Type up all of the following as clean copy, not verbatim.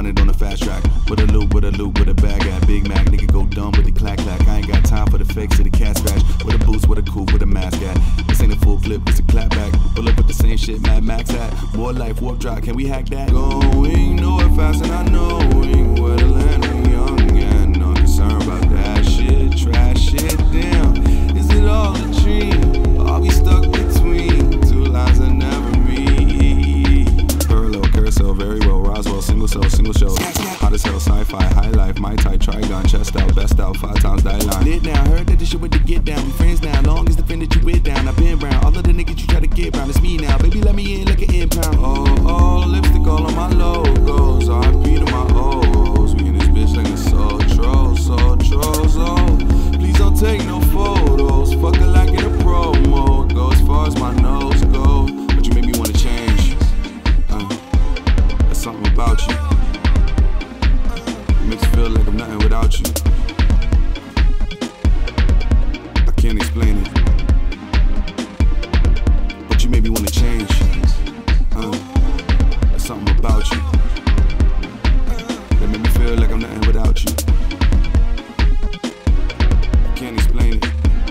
find it on the fast track. With a loop, with a bag at Big Mac, nigga go dumb with the clack clack. I ain't got time for the fakes or the cat scratch. With a boots, with a coupe, with a mask at. This ain't a full clip, it's a clap back. Pull up with the same shit Mad Max at. More life, warp drop, can we hack that? Going nowhere fast and I knowing where to land. We young and unconcerned about that shit. Trash shit, damn. Is it all a dream? Are we stuck between two lines that never meet? Parallel, carousel, very well. Roswell, single cell, single show. Hot as hell, sci-fi, high life, my type, trigon, chest out, best out, 5 times die line. Lit now, heard that this shit with the get down. We friends now, long as the friend that you with down. I've been round, all of the niggas you try to get round. It's me now, baby, let me in like an impound. Oh, lipstick all on my logos. RIP to my O's. We in this bitch like a soul trolls, oh. Please don't take no photos. Fuck it like in a promo. Go as far as my nose go. But you make me wanna change. There's something about you. Makes me feel like I'm nothing without you. I can't explain it, but you made me wanna change. There's something about you that made me feel like I'm nothing without you. I can't explain it.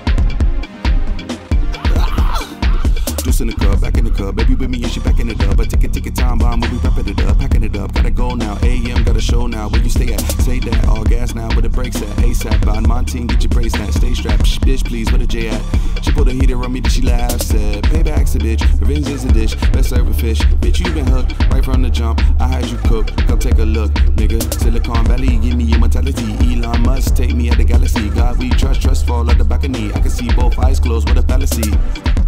Juice in the cup, back in the cup, baby with me and she back in the dub. But take it time bomb, we wrapping it up, packing it up. Gotta go now, AM, got a show now. Where you stay at? Say that, all gas now, where the brakes at? ASAP, bound my team, get your brace at. Stay strapped, shh, bitch, please, where the J at? She put a heater on me, then she laughed, said, payback's a bitch, revenge is a dish, best serve a fish. Bitch, you been hooked, right from the jump, I had you cooked, come take a look, nigga. Silicon Valley, give me your mentality. Elon Musk, take me out the galaxy. God we trust fall out the balcony. I can see both eyes closed, what a fallacy.